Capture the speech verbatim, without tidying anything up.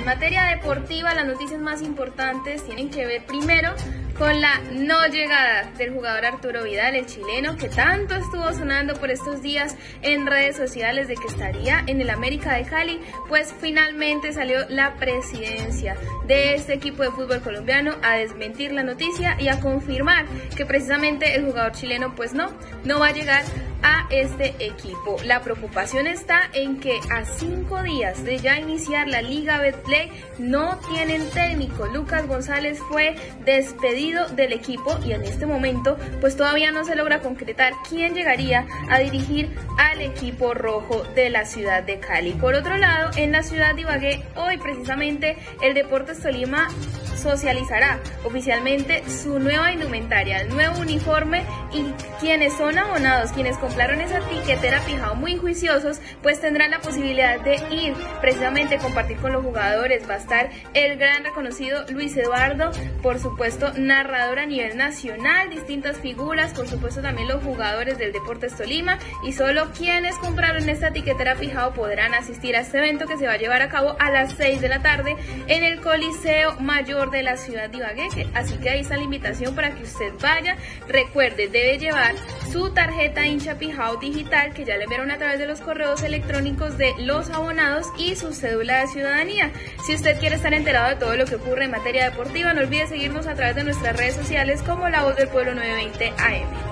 materia deportiva, las noticias más importantes tienen que ver primero con la no llegada del jugador Arturo Vidal, el chileno, que tanto estuvo sonando por estos días en redes sociales de que estaría en el América de Cali. Pues finalmente salió la presidencia de este equipo de fútbol colombiano a desmentir la noticia y a confirmar que precisamente el jugador chileno pues no, no va a llegar a este equipo. La preocupación está en que a cinco días de ya iniciar la Liga Betplay no tienen técnico. Lucas González fue despedido del equipo y en este momento pues todavía no se logra concretar quién llegaría a dirigir al equipo rojo de la ciudad de Cali. Por otro lado, en la ciudad de Ibagué, hoy precisamente el Deportes Tolima socializará oficialmente su nueva indumentaria, el nuevo uniforme, y quienes son abonados, quienes compraron esa tiquetera Pijao muy juiciosos, pues tendrán la posibilidad de ir precisamente a compartir con los jugadores. Va a estar el gran reconocido Luis Eduardo, por supuesto narrador a nivel nacional, distintas figuras, por supuesto también los jugadores del Deportes Tolima, y solo quienes compraron esta tiquetera Pijao podrán asistir a este evento que se va a llevar a cabo a las seis de la tarde en el Coliseo Mayor de la ciudad de Ibagué. Así que ahí está la invitación para que usted vaya. Recuerde, debe llevar su tarjeta hincha Pijao digital, que ya le enviaron a través de los correos electrónicos de los abonados, y su cédula de ciudadanía. Si usted quiere estar enterado de todo lo que ocurre en materia deportiva, no olvide seguirnos a través de nuestras redes sociales como La Voz del Pueblo novecientos veinte A M.